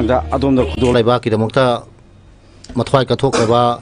adom da khudol lai ba ki damokta mathwai ka thok ba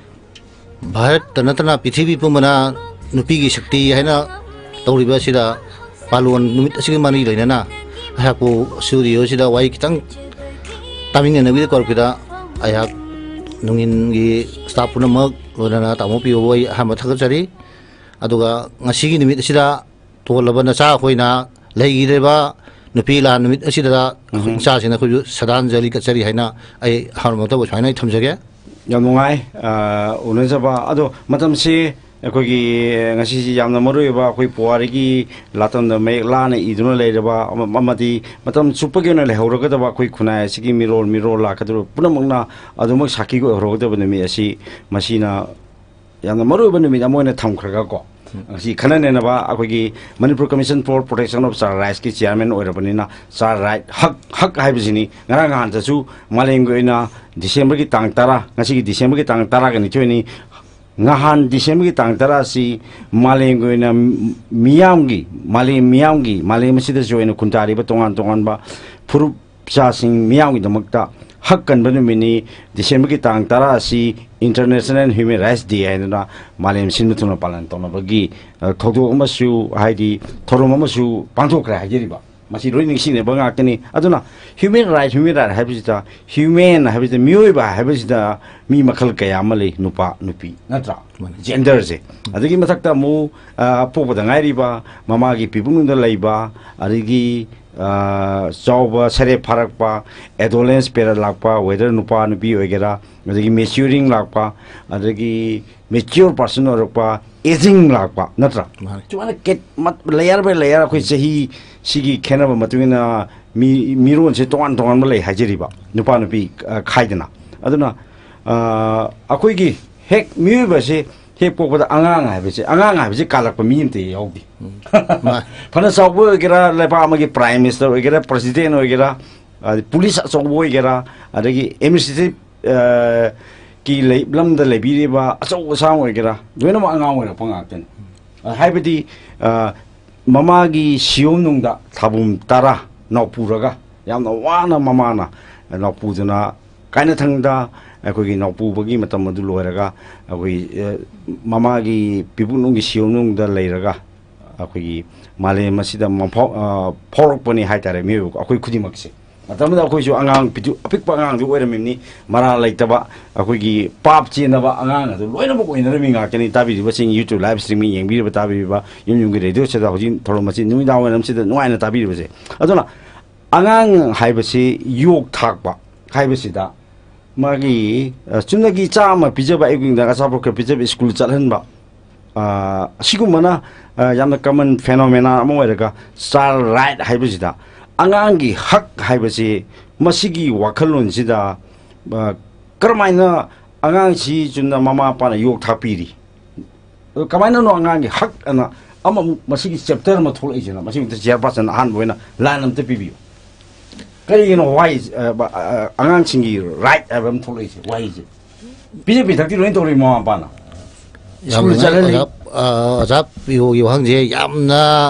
bharat tanatana prithibi pumana nupi gi shakti haina tawriba sida palon numit asigi mani leina ha ko studio sida wai kitang tamin na bi kor pida ayak nungin gi staff puna mak lona tamo pi wai ha ma thak chari aduga ngasigi numit sida tolaba na cha khoina leigi deba nupi la numit asida cha sina khu sadanjali ka chari haina ai harma to chhaina thamjage yam nungai unajaba ado matam si akogi ngasi yamna maru ba koi puari ki laton da me lana iduna le ba amati matam supage na le hawra ga ba koi khuna sigi mirol la ka dur punamangna adumak saki go hawra ga ba mi asi masina yamna maru ba mi amoina thamkhra ga ko si khanane na ba akogi Manipur Commission for Protection of Child Rights ki chairman oirabanina child right hak haibisini ngarang han tasu malengo ina December ki tang tara ngasi ki December ki tang tara ga ni chweni ngahan December ki tang tara si malengo ina miyamgi male masida joina kuntari ba tongan ba puru cha sing miyamgi damakta hak kan banu mini December ki tang tara si International Human Rights Day aina malem sinmutuna palan tona bagi thodo amasu haidi thorom amasu pangthokra hajiri ba masi roining sine banga kani aduna human right habisita human habisita mioi ba habisita mi makhal kaya male nupa nupi natra gender se adigi mathakta mu popada ngairi ba mama gi pibung da laiba adigi Sauba Sare Parakpa, adolescence period lakpa, whether nupa nupi ogera, adagi maturing lakpa, adagi mature person orpa, aging lakpa, natra. Chumana get layer by layer, which he sigi kenaba matuina miron se tongan malay hajiriba, nupa nupi kaidana. Aduna akoigi hek mubase. He pokok angang habis kalak pemimpin te yaudi. Pada sahaja kira lepas amagi prime minister, kira presiden, kira polis sahaja kira ada ki MPCR ki belum dah lebih ba sahaja sahaja kira. Dua nama angang orang pengakten. Hai beti mama ki siom nungda tabum tara naupuraga, yang nawana mama na naupujana kaina thangda. Akogi napu bagi matam madu loiraga akogi mama gi pibunung gi siunung da leiraga akogi male masida porok pani haitare mi akogi khudi makse matam da akogi angang pitu apik pa angang du oira mimni mara laitaba akogi pap china ba angang adu loina bo koina mi nga kani tabi ba sing YouTube live streaming yengbi ba tabi ba yum gi radio chada hojin thoro masi nui da wanam sida nuaina tabi ba se aduna angang haibasi yok thak ba haibasida magi chunagi chama pijaba eging da asapro ke pijaba school chalhan ba sigumana yamna common phenomena amoiraga child right haibasida angangi hak haibasi masigi wakhalon sida karmaina angang si chunna mama pa na yok thapiri kamaina no angangi hak ana ama masigi chapter ma thol ejina masigi chairperson han boina lanam te pibi kaya why angang singi right abam thulai se why je BJP thakti loin tori ma pana school chalali ajap yo hang je yamna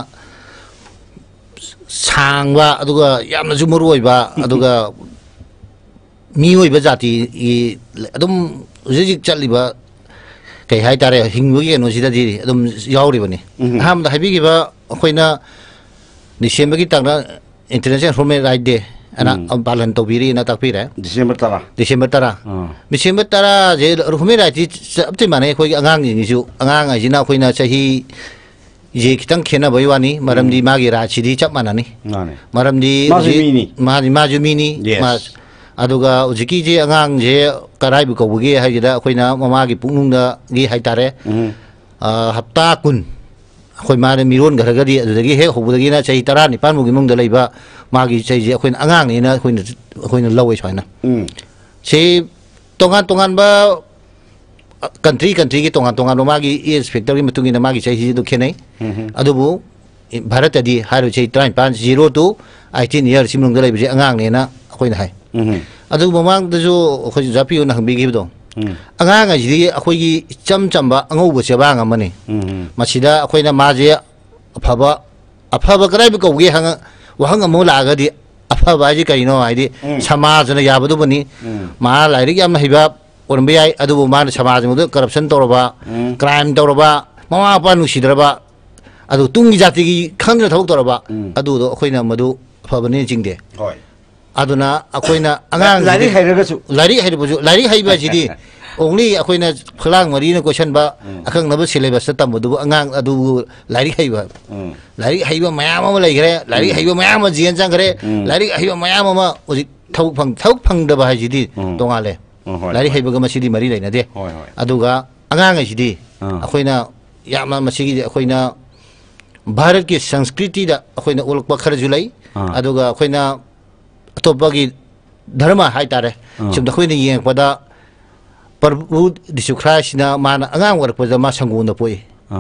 sangwa aduga yamna jumuroi ba aduga mioi ba jati adum jijik chaliba kai hai tare hingbugi no sida di adum yauri bani hamda habi gi ba khoina December gi tangna International Human Rights Day ana palan to biri na takpira December tara je Human Rights apti mane khoi angang ni ju angang ai jina khoina chahi je kitang khena baiwani maramdi magi rachidi chap manani maramdi majumini aduga ujiki je angang je karai bu ko bugi haida khoina mama gi pungnungda gi haitare hapta kun khoi ma miron garagadi adagi he hobudagi na chahi tara ni pan mugi mungda leiba magi chai je khoina angang ni na khoina lawai chhaina che tongan ba country ki tongan magi age factor gi mutungi na magi chai du khenai adubu bharat adi haru chai 0 to 18 years simungda leiba je angang ni na khoina hai adu mamang da jo khoi japi na hangbi gi do angang ai ji akhoi gi chamba angau bo cheba ngamani masida akhoi na maje afaba karai bi ko gi hang wahang mo la ga di अफब हाइजे करिनो हाइदि समाजना याबदुबनी मा लाइरिक याम हिबा ओरम बेयाय अदुबु मा समाज मुद करप्शन तौरबा क्राइम तौरबा ममा पा नुसिदरबा अदु तुंगी जाति की खंद्र थौक तौरबा अदु दो अखोइना मदु फबने जिंगदे होय अदुना अखोइना अंगांग लाइरिक हाइरबजु लाइरिक हाइबा जिदि ओंली अखोइना फलांग मरीना क्वेश्चन बा अखंग नब सिलेबस तमदु अंगांग अदु लाइरिक हाइबा मयाम अमा लैगरे लाइरिक हाइबा मयाम जियन जांगरे लाइरिक हाइबा मयाम अमा ओजि थौक फंगदबा हाइजिदि तोंगाले लाइरिक हाइबा मसिदि मरी लैनादे अदुगा अंगांग हाइजिदि अखोइना यामा मसिगि अखोइना भारत की संस्कृति दा अखोइना ओलकपा खरजु लै अदुगा अखोइना अतोपगी धर्म हाइतारे सुम अखोइना येंगपदा प्रभु दिसुख्रासिना माना अंगांग वरकपदा मा संगुन पोई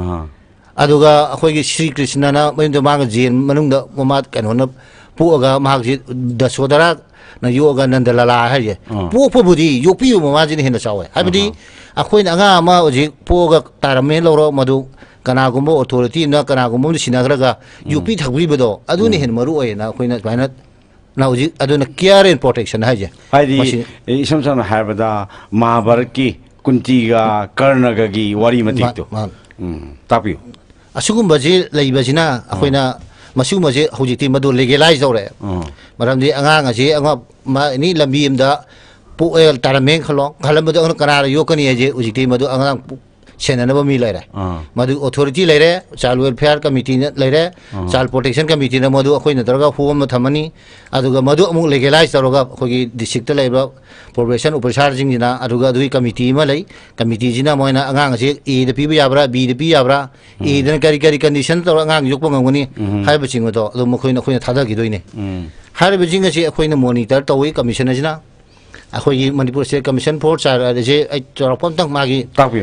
अदुगा अखोइगी श्री कृष्ण ना मयंद मांग जेन मनुंग ममा कनोना पोगा मागजि दशोदरा न योगा नंदलाला हाये पोपबुदी योपियु ममाजिन हेना चावे हाबदी अखोइना अंगा मा ओजि पोगा तारमे लौरो मदु कनागुम्बो अथॉरिटी न कनागुम्बो सिनाग्रगा यूपी थगबिबदो अदुनि हेन मरु ओयना अखोइना बायना ना ओजि अदुना केयर एंड प्रोटेक्शन हाजे हाइदि इसम सम हाबदा महाभारत की कुंतीगा कर्णगगी वारी मतिक्तो तापियो असुगुम्बजे लैबजिना अखोइना मसुमजे हौजिति मदु लेगलाइज दौरे मरमदि अंगांग अजे अंगा मा नि लंबी एमदा पोएल तारमें खलो खलमदो कनार योकनी अजे उजिति मदु अंगांग सेननब मी लेरे मदु अथॉरिटी लेरे चाइल्ड वेलफेयर कमिटी लेरे चाइल्ड प्रोटेक्शन कमिटी न मदु अखोइना दरगा फोम थमनी अदुगा मदु अमु लेगलाइज तरोगा अखोगी डिस्ट्रिक्ट लेबा प्रोबेशन उपचार जिंगिना अदुगा दुई कमिटी म लै कमिटी जिना मोइना अंगांग से ए द पीबा याब्रा बी द पी याब्रा ए दन करी करी कंडीशन तरो अंगांग योकप ngani हाइबा चिंग तो अदु मखोइना खोइना थादा गिदोइने हाइबा जिंग से अखोइना मॉनिटर तोइ कमिशन जिना अखोई Manipur state commission for child जे चौरपम तक मागी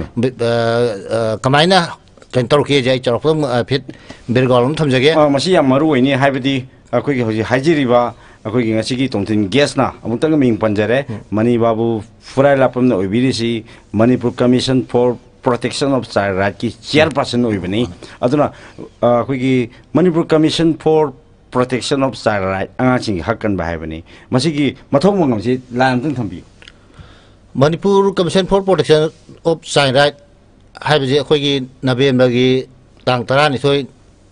कमाइना कैन तौरके जे चौरपम फिट बेरगॉलम थमजगे मसी याम मरु ओइनी हाइबदी अखोई हजि हाइजिरिबा अखोई ngasi तोंथिन गेस ना अमुतंग मिंग पंजरे मणिबाबू फुराइलापम न ओइबिरिसि Manipur commission for protection of child right की चेयरपर्सन ओइबनी अदुना अखोई Manipur commission for protection of child right angachi hakkan ba haibani masigi mathong mongam si lam tang thambi Manipur Commission for Protection of Child Right haibje khoi gi November gi tang 12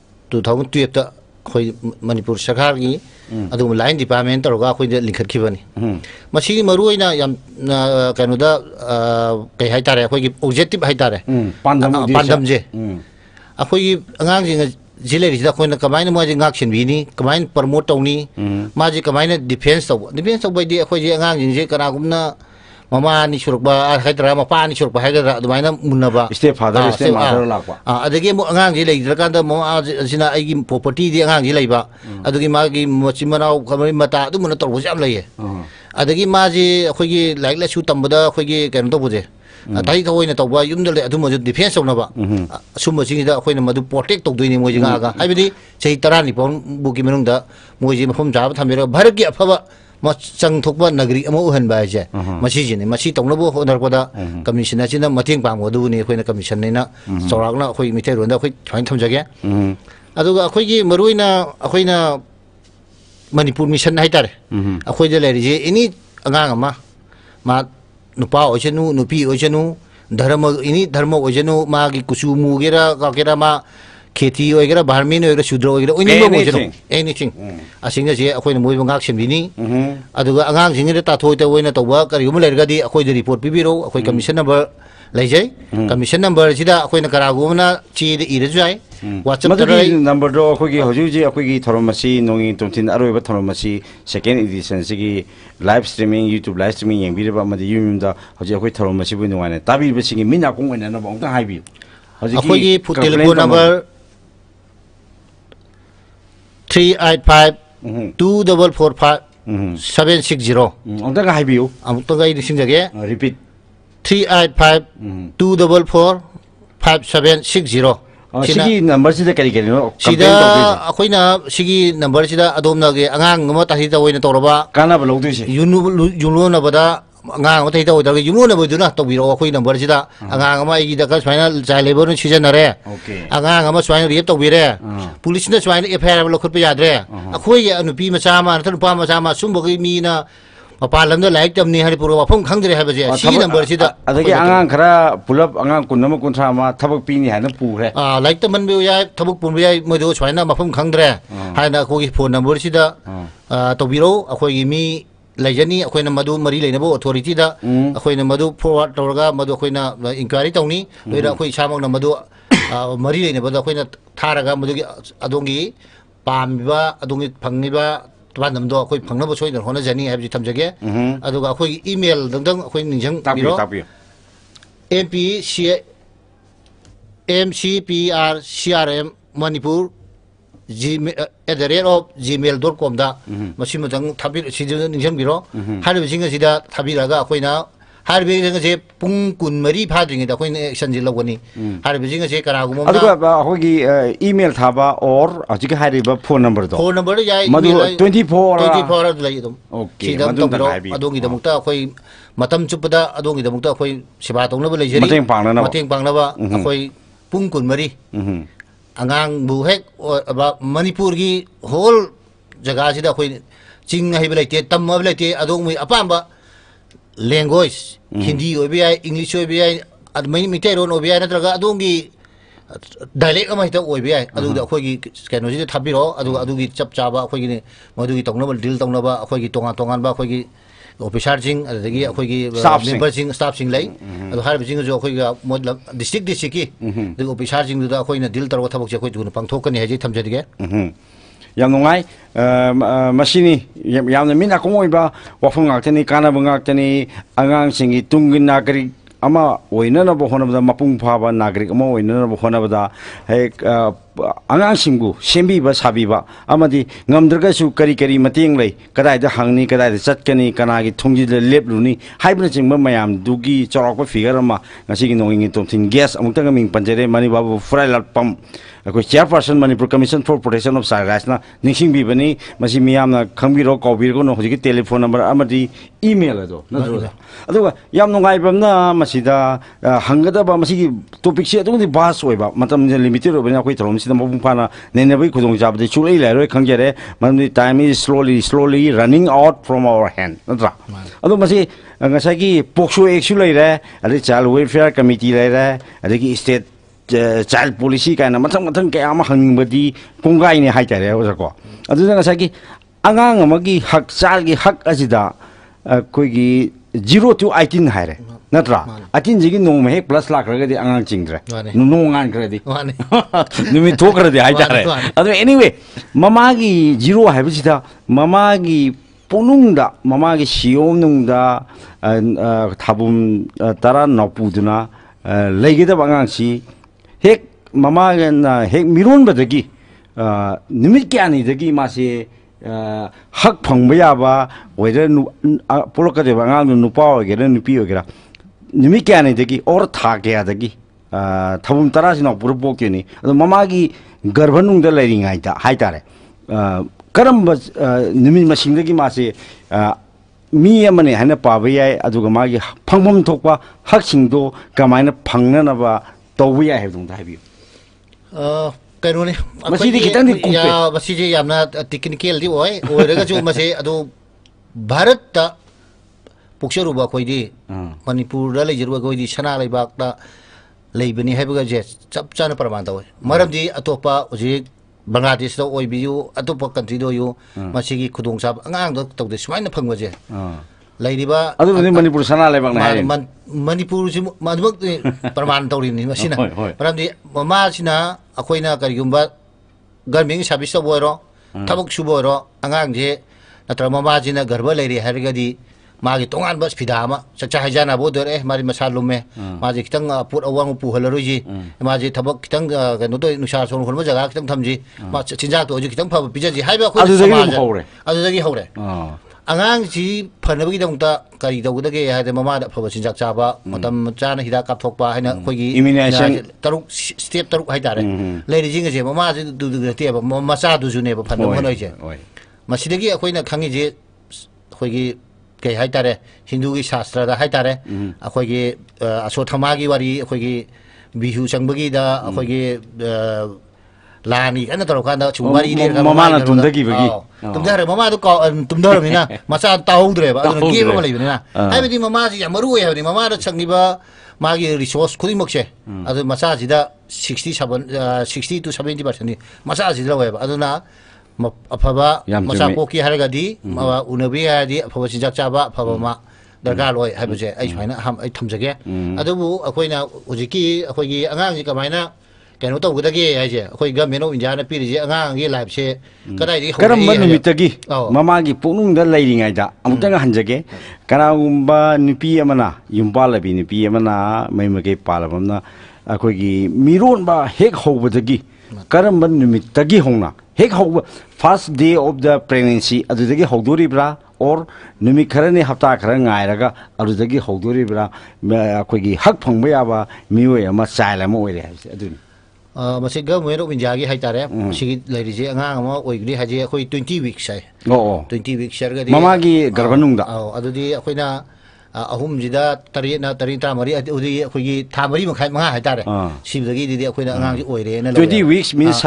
2012 ta khoi Manipur Sarkar gi adu line department taroga khoi de linkhat khibani masigi maru oina yam kanu da kai hai tare khoi gi objective hai tare pandam je akhoi gi angang jing जिले रिजदा coin कमाइन माजे ngak sin bini kamain promote tawni maji kamain defense taw bai di akhoi je angang jing je kana gumna mama ni surba haidra ma pa ni surba haidra dumaina munaba step father step mother lakwa adagi mo angang je leidra kanda mo sina aigi property di angang je leiba adugi magi mochimanau kamai mata du mun torbo jam leiye adagi maji akhoi gi like la su tambada akhoi gi kan to buje tai thoi na tawba yum de adu mo defense na ba sum ji da khoi na madu protect to doini mo ji ga haibidi chei tarani pon buki menung da mo ji mafum jab thamira bharat ki afaba ma chang thokba nagri amo uhan ba je masi ji ne masi tongna bo honar ko da commission ji na mating pang odu ni khoi na commission ne na sorak na khoi mithe ron da khoi thain tham jage adu ga khoi gi marui na khoi na Manipur mission hai tare khoi de le ji ini angang ma nupa ojenu nupi ojenu dharma ini dharma ojenu magi kusumu gera kakera ma खेती ओइगरा बारमिन ओइगरा शुद्र ओइगरा ओइनि मो मोजनो anything असिंगा जे अखोइन मोइ बंगाक सेमबिनी अदुगा अंगांग सिंगरे ताथोइ त ओइना तौबा करिगुम लेरगादी अखोइ दे रिपोर्ट पिबिरो अखोइ कमीशन नंबर लैजै कमीशन नंबर सिदा अखोइना करागुमना ची दे इरजुai WhatsApp तरै नंबर दो अखोइगी हजु जे अखोइगी थरोमसी नोंगिन तोंथिन अरोइबा थरोमसी सेकेंड एडिशन सिगी live streaming YouTube live streaming यंबिरबा मदि युमिमदा हजु अखोइ थरोमसी बु नुवाने ताबिबा सिगी मिना कों ओइना न बंगता हाइबि अखोइगी telephone number 385-245-760 amtaga haibiu amtaga isingjage repeat 385-244-5760 sigi number sida kari kari no sida akoina sigi number sida adomna ge angang ma tahi ta oina toraba kana ba logdu si yunu na bada ngang mà thấy đâu đó cái chúng nó bây giờ nó tàu bị rồi khơi nằm bờ đó ngang mà cái đó cái phải trái lấy bờ nó chỉ ra nè ngang mà phải riêng tàu bị đấy police nó phải cái phải là khơi bây giờ đấy khơi cái anh pi mà sao mà thằng pa mà sao mà sum bagi mi na mà pa làm đó lại chấm ni hay puru mà phong khăng đấy hay bây giờ chỉ nằm bờ đó cái ngang khara pulap ngang kun nama kun sa mà thabak pi ni hay nó pu đấy lại tao mình bây giờ thabak pu bây giờ mới đó phải na mà phong khăng đấy hay là khơi phone nằm bờ đó tàu bị rồi khơi cái mi lại dân ní khơi nằm madu mari lại nằm bộ authority đó khơi nằm madu forward đầu ra madu khơi nằm inquiry tông ní rồi đó khơi sao mà nằm madu mari lại nằm bộ khơi nằm thà ra madu cái adongi pam ba adongi phăng ba toàn nằm đó khơi phăng nó bộ xôi được họ nó dân ní hay bị tham gia cái adonga khơi email đằng đằng khơi ninh chăng bị đó MPCR CRM Manipur @gmail.com da machine matang thabir sidu ningjang biro harbi singa sida thabiraga akoina harbi singa se pung kun mari phadring da akoina action ji logani harbi singa se kara gum adu akogi email thaba or ajika hariba phone number jai madu 24 lai dum sida to biro adongi da mukta akoi matam chupada adongi da mukta akoi siba tongna ba lejeri mateng pangna ba akoi pung kun mari angang bu hek Manipur ki whole jaga sida khoi ching hai belai te tam ma belai te adong mi apamba language Hindi obi ai English obi ai admai mi te ron obi ai natraga adong gi dialect ama hita obi ai adu da khoi gi kano sida thabiro adu gi chap chaba khoi gi madu gi tongnaba deal tongnaba khoi gi tongan ba khoi gi officer jing adagi khoi gi member jing staff jing lai adu har jing jo khoi ga mod district ki the officer jing da khoi na deal tar thabak je khoi tun pangthok kan he tham jadige yam nongai machine yam na mina kongoi ba wafung ngak tani kana bangak tani angang singi tungin nagrik ama oina na bo honabda mapung phaba nagrik ama oina na bo honabda he angang singbu sembi ba sabi ba amadi ngamdraga su kari kari mateng lei kadai da hangni kadai da chatkani kana gi thungji le lepluni haibna chingba mayam dugi chorok ba figure ama ngasi gi nongin Tomthin guest amukta ngaming panjare Manibabu Phurailatpam ko Chairperson Manipur Commission for Protection of Child Rights na ningsing bi bani masi miyam na khambiro kawbir ko no hoji telephone number amadi email ado nadro aduga yam nongai bamna masida hangada ba masi topic se adu di bas oi ba matam limited ro bani koi trom sida mabung pana nene bai khudong jab de chulai lai roi khangjare man time is slowly running out from our hand nadra adu masi ngasai ki pokso exu lai ra adi child welfare committee lai ra adi ki state child policy kind of matang kaya ama hanging badi pungai ni hai tare o ko adu na sa ki angang amagi hak child gi hak ajida koi gi 0 to 18 hai re natra 18 jigi no me plus lakh ra di angang chingre no ngan kre di numi thok ra di hai tare adu anyway mama gi 0 hai bijida mama gi punungda mama gi siom nungda thabum tara napuduna legida bangang si hek mama na hek miron badagi nimit kyani dagi mase hak phangba ya ba whether poloka de bangang nu pa ge nu pi ge nimit kyani dagi or tha ge dagi thabum tara sina pur bo ke ni mama gi garbhanung da lai ngai ta hai tare karam nimit masing dagi mase mi amane hana pa ba ya aduga ma gi phangmam thokpa hak singdo kamaina phangna na ba tawya hai dung dai bi kairu ni masidi kitang di kumpe ya masidi yamna technical di oi oiraga ju mase adu bharat ta puksaru ba khoi di Manipur da leijiru khoi di sana lai bak ta leibani hai ba je chap chana praman ta oi maram di atopa uji Bangladesh da oi bi yu atopa country do yu masigi khudong sab angang do tawde swaina phangwa je Lairiba adu ni Manipur sana lai bang na Manipur si madbak praman tawrin ni masina paramdi mama sina akoina karigumba garming service to boiro tabuk suboiro angang je natra mama sina garba lairi hargadi magi tongan bas pidama chacha hajana bodor mari masalume maji kitang put awang pu halaruji maji tabak kitang no to nusa son khonba jaga kitang thamji ma chinjak to ji kitang pha pijaji haiba khoi samaj adu dagi hore angang si phanabagi dongta kari dogdage haide mama da phaba chinjak chaba matam chana hida kap thokpa haina khoigi taruk step taruk haidare leiri jinga je mama je du te ba mama cha du june ba phanam honoi je masidagi akoina khangi je khoigi kay hai tare Hindu gi shastra da hai tare akhoi gi asothama gi wari akhoi gi bihu changbagi da akhoi gi lani kana taro kana chumari ne ka mama na tumdagi bagi tumdare mama do ka tumdare mina masa taudre ba aduna ge ba leibina ai bidi mama ji yamaru ya ni mama da changni ba magi resource khudi mokse adu masa ji da 60 to 70% ni masa ji da wa ba aduna afaba masa ko ki haraga di unabi ya di afaba sinjak chaba afaba ma darga loi haibje ai swaina ham ai thamjage adubu akoina ujiki akogi angang ji kamaina kano to gudagi haje akoi government of India na piri angang gi life se kadai di karam man mitagi mama gi punung da leiringai da amutang hanjage kanagumba nupi amana yumbala bi nupi amana maimage palabamna akoi gi miron ba hek hobadagi karam man mitagi hongna hek hob first day of the pregnancy adudagi hogdori bra or numi kharani hafta khara ngairaga adudagi hogdori bra akoi gi hak phangba yaba miwe ama chaila ma oire aduni masih government of India gi hai tare masih lari je angang ama oigri haje khoi 20 weeks sai 20 weeks serga di mama gi garbanung da adudi khoina ahum jida tari na tari ta mari udi khoi gi tha mari makhai manga hai tare sibdagi di khoina angang gi oire na 20 weeks means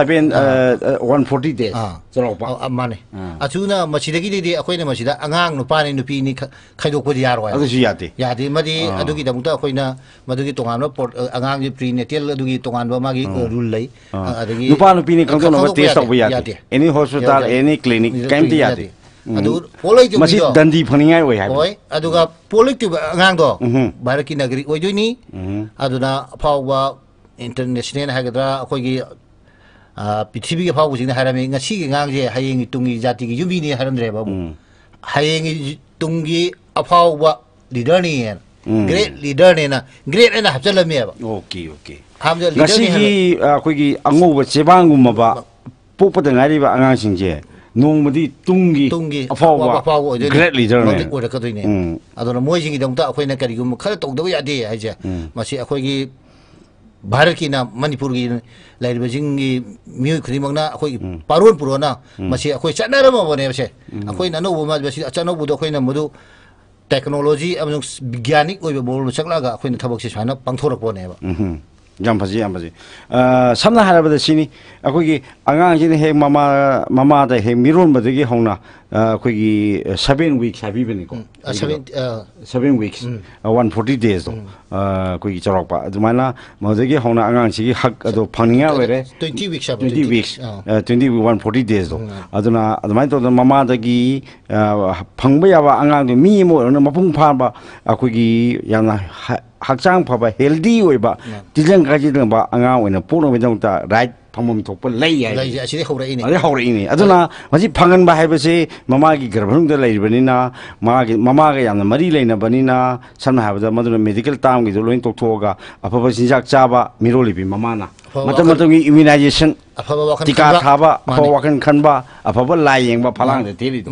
140 days chorokpa amane achuna masidagi di khoina masida angang nupa ni nupi ni khaidok podi yar wa adu yate yade madi adugi damuta khoina madugi tongan port angang gi prenatal adugi tongan ba magi rule lai adagi nupa nupi ni kangto no test tok yate any hospital any clinic kaimti yate adu polai tu masih dandi phaningai oi hai oi aduga polai tu angang do baraki nagari oi joini aduna phawa international hagadra khoi gi pithibi ge phawu sing harame ngasi ge ngang je hayeng tungi jati gi yumi ni haramdre babu hayeng tungi aphawa leader ni great leader ni na great na hapchalame ba okay ngasi gi khoi gi ango ba chebangum ba popada ngari ba angang sing je nongmadi tungi afawa great leader ne ora ka doine adona moi jingi dongta akoina karigum khara tongdaba yade haje masi akoigi Bharat ki na Manipur gi lairiba jingi mioi khudimangna akoi paron purona masi akoi chanarama bone se akoi na no ma basi achano bu do akoi na mudu technology among vigyanik oiba bol chaklaga akoi na thabak se saina pangthorok bone ba jam phaji samna harabada sini akogi angang jini he mama da he miron badagi hongna akogi 7 weeks habi bani ko 7 weeks 140 days akogi charokpa adumana modagi hongna angang sigi hak ado phangninga were 20 weeks 140 days do aduna adumai to mama dagi phangba yaba angang do mi mo mapung pha ba akogi yana hakchang phaba healthy oiba tijang gaji ba angang oina puno bedongta right phangmom thokpa lei aside haurai aduna masi phangan ba haibase mama gi garbhanung da leirbanina mama ga yamna mari leina banina samna habada maduna medical term gi loin toktoga afaba sinjak chaba mirolibi mama na matam gi immunization tika thaba afaba wakan khanba afaba lai yengba phalang de teli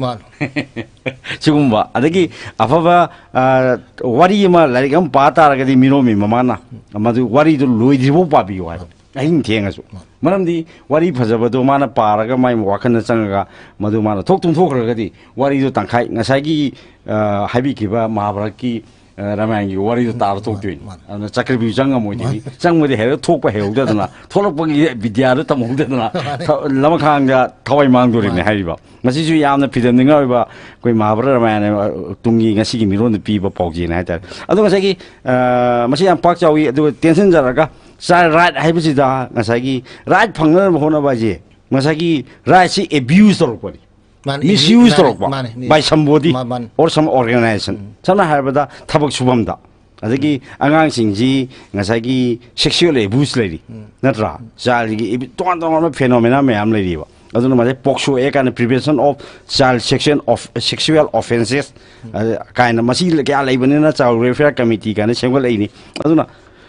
chigumba adagi afaba wari ma larigam pata ragadi miromi mama na madu wari do loidibo pabi wa ahin thengasu maramdi wari phajabado mana paraga mai wakan changaga madu mana thoktum thokragadi wari do tangkhai ngasagi habi kiba mahabharat ki ramayang wari do tar thoktuin ana chakribi janga moidi changmodi hero thokpa heudadana tholokpagi vidya do tamudadana lamakhanga thawai mangdori ne haiba masi ju yamna pidamninga ba koi mahabharat ramayana tungi ngasigi miron piba pawji na haita adu ngasagi masi yam pak chawi adu tension jaraga Sar right haibisi da ngasagi right phangna hona baje ngasagi right si abuse torokpani misuse torokpa by somebody or some organization samna haibada thabak subamda adagi angang singji ngasagi sexual abuse lady natra jali ton phenomena mayam lady ba aduna mase pokso e kind of prevention of child sexual offenses kind of masi kya leibanina child welfare committee kind sengwal aini aduna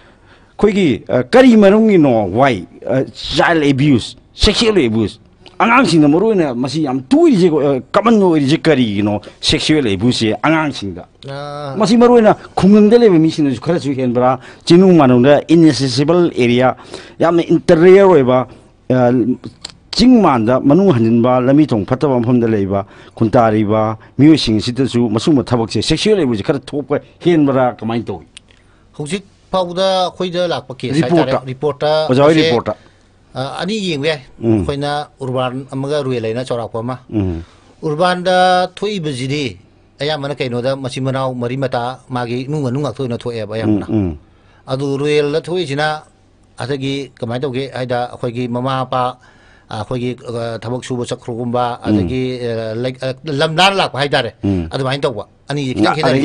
Koigi kari marungi no why child abuse, sexual abuse. Angang sing na maruina masi am tuiri je kaman no iri je kari no sexual abuse angang sing da. Masi maruina khungang dele mi sin ju khara ju hen bra chinung manung da inaccessible area yam interior oiba Ching Manda, Manu Hanba, Lamitong, Patavam from the Leva, Kuntariba, Musing, Sitasu, Masuma Tabak, sexually was a cut top, Henbara, Kamaito. Who's it powder, Hoida, Lapaki, reporter, was already reporter. Ani Yingwe, Hoina, Urban, Amaga Ruelena, Chorapama, Urbanda, Tui Bazidi, Ayamana Noda, Masimana, Marimata, Magi, Nunga to Ayamna. Adu Ruel, Tuizina, Atagi, Kamaitoge, Aida, Hoigi, Mama, Pa. Hoigi Tabak Suba Sakrumba, Adagi, like Lamdala, Haidare, Adamaintowa, Ani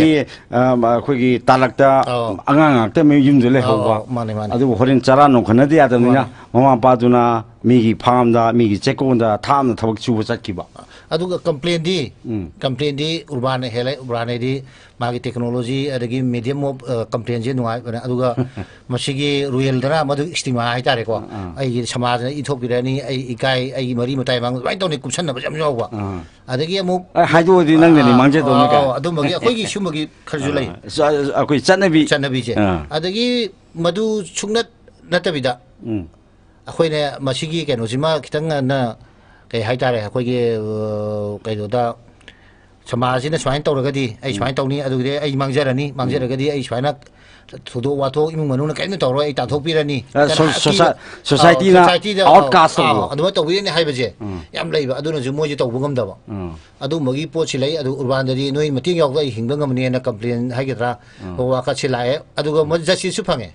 Hoigi Talakta, Angata, Mujumzele, Money, Adu Horin Charano, Canadi, Adamina, Mama Paduna, Migi Palmda, Migi Chekonda, Tam, Tabak Suba Sakiba. Aduga complain di Urbana Hele, Urbana di Magi technology, Adagi medium of complaints in Aduga Mashigi, Ruel Dra, Madu Stima, Itarico, I Samaz, Ethiopiani, Ikai, I Marimatai, right on the Kusana, Jamova. Adagi move, I do the Nongin, Manja, Adumaga, Hogi Shumagi, Kazulay. So I could Chanabi, Adagi Madu Chunat Natavida. Akwene Mashigi can Uzima Kitanga. Kay haitare akoige kaidoda samajina swain tawragadi ai swain tawni adude ai mangjarani mangjaragadi ai swaina thudo wato imung manuna kainu tawro ai tathopirani society na outcast adu tawini haibaje yam leiba aduna ju moji tawbu ngamdaba adu magi pochi lei adu urbandadi noi mating yaw ai hingba ngamne na complain haigedra wa ka chilae aduga mo jasi su phange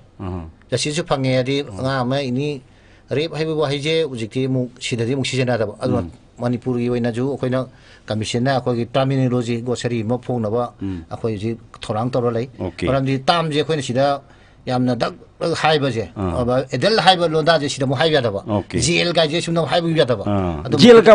adi nga ma ini Rape Hibu Hije, Ujiki Sidadi Muxina, Manipur, Naju, Okina, Commissioner, Terminology, Gosari, Moponava, Akoji, Torantore, but on the Tam Jequinida, Yamna High Baje, Edel Hiber Londa, Shidamo Hayadava, Zil Gajation of Hibu Yadava,